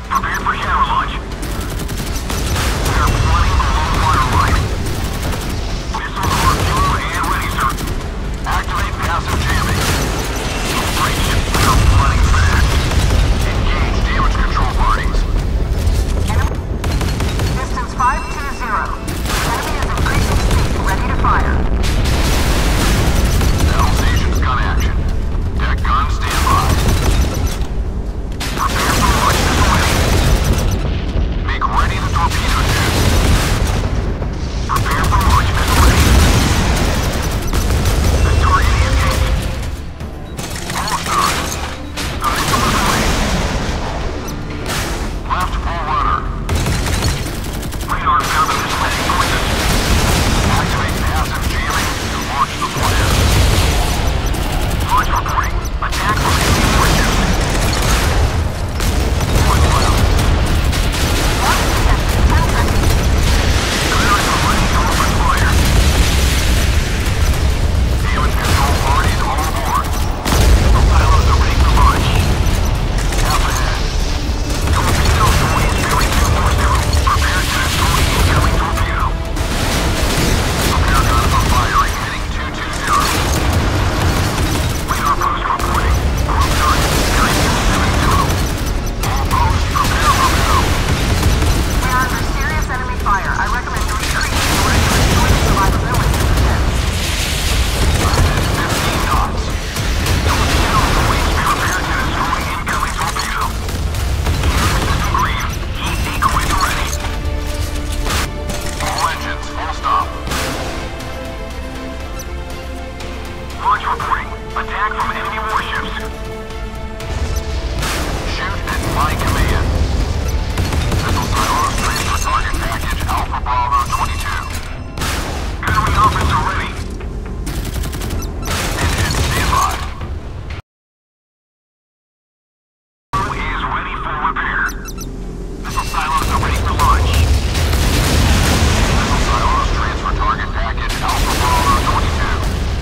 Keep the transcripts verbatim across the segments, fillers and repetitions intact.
Prepare for shadow launch. We are flying below waterline. Missiles are fuel and ready, sir. Activate passive jamming. Straight ship, we are flooding fast. Engage damage control parties. Distance five two zero. Enemy is increasing speed, ready to fire. Battle stations gun action. Deck gun standby. Prepare for launch missile ready. Make ready the torpedo tube. Prepare for launch missile ready. The target is engaged. All stars. The missile is away. Left full rudder. Radar found the missile heading towards us. Activate passive jamming to launch the flare. Launch reporting. Attack from enemy warships. One left. Launch detected. ten seconds. Clearance for ready to open fire. Damage control parties all aboard. The pilots are ready for launch. Half ahead. Torpedo noise coming two four zero. Prepare to destroy incoming torpedo. Repair guns are firing, heading two two zero. Radar post reporting. Group target nine two seven zero. All posts prepare for battle. We are under serious enemy fire. I recommend you retreat in order to ensure the survivability of the ship. fifteen knots. Torpedo noise prepare to destroy incoming torpedo. Gear system green. Heat decoys are ready. All engines full stop. Launch reporting. Attack from enemy warships. Shoot at my command. Missile silos transfer target package Alpha Bravo twenty-two. Gunnery officer ready. Engine standby. Is ready for repair. Missile silos are ready for launch. Missile silos transfer target package Alpha Bravo twenty-two.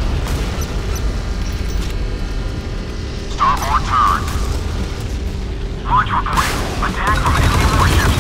Starboard turned. Launch reporting. Attack from enemy warships.